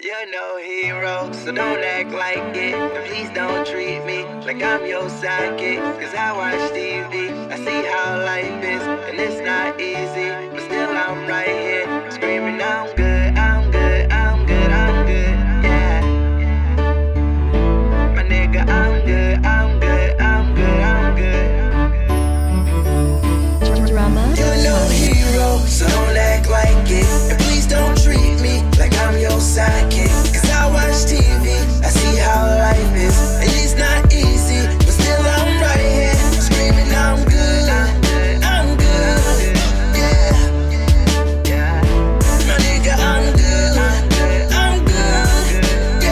You're no hero, so don't act like it. And please don't treat me like I'm your sidekick. Cause I watch TV, I see how life is, and it's not easy, but still I'm right here, screaming I'm good, I'm good, I'm good, I'm good, yeah. My nigga, I'm good, I'm good, I'm good, I'm good. Drama. You're no hero, so don't act like it. And please don't treat me like I'm your sidekick. Cause I watch TV, I see how life is, and it's not easy, but still I'm right here, screaming I'm good, I'm good, yeah. My nigga, I'm good, I'm good,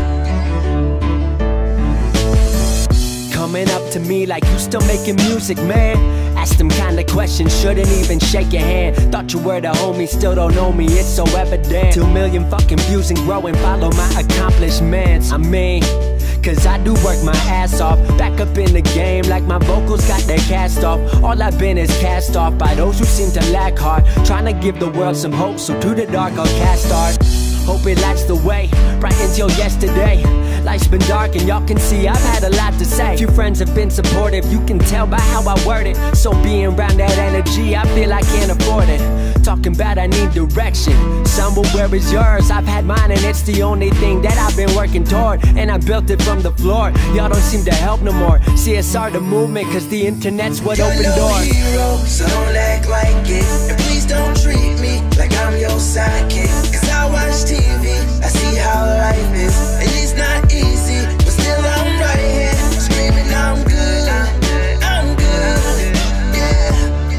yeah. Coming up to me like you still making music, man. Ask them kind of questions, shouldn't even shake your hand. Thought you were the homie, still don't know me, it's so evident. 2 million fucking views and growing, follow my accomplishments. I mean, cause I do work my ass off, back up in the game like my vocals got their cast off. All I've been is cast off by those who seem to lack heart, trying to give the world some hope, so to the dark I'll cast art. Hope it lights the way, bright until yesterday. Life's been dark and y'all can see I've had a lot to say. Few friends have been supportive, you can tell by how I word it. So being around that energy, I feel I can't afford it. Talking about I need direction, somewhere where is yours? I've had mine and it's the only thing that I've been working toward, and I built it from the floor. Y'all don't seem to help no more. CSR the movement, cause the internet's what opened doors. You're no hero, so don't act like it. And please don't treat me like I'm your sidekick. Cause I watch TV, I see how life is, and it's not easy, but still I'm right here, screaming I'm good, I'm good, yeah.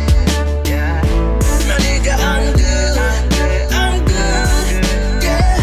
My nigga, I'm good, I'm good, yeah.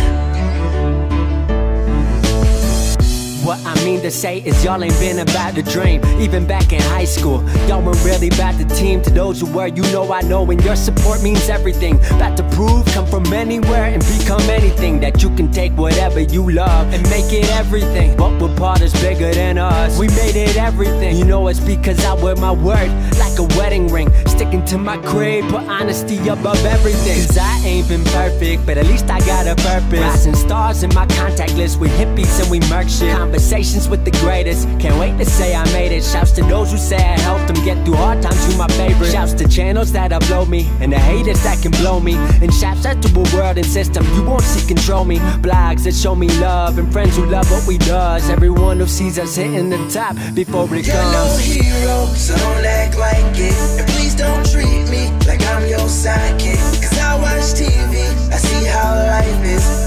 What I mean to say is y'all ain't been about the dream. Even back in high school, y'all weren't really about the team. To those who were, you know I know, and your support means everything. About to prove, come from anywhere and become anything. That you can take whatever you love and make it everything. But we're part is bigger than us, we made it everything. You know it's because I wear my word like a wedding ring, sticking to my creed, put honesty above everything. Cause I ain't been perfect, but at least I got a purpose. Rising stars in my contact list with hippies and we murk shit. Conversations with the greatest, can't wait to say I made it. Shouts to those who say I helped them get through hard times, you my favorite. Shouts to channels that upload me, and the haters that can blow me. And shouts out to a world and system you won't see control me. Blogs that show me love, and friends who love what we does. Everyone who sees us hitting the top before it You're comes. no hero, so don't act like it. And please don't treat me like I'm your sidekick. Cause I watch TV, I see how life is,